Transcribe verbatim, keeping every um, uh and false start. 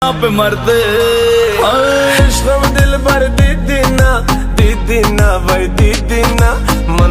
आप मरते इश्क़ दिल भर दीदी ना, दीदी ना भाई दीदी ना।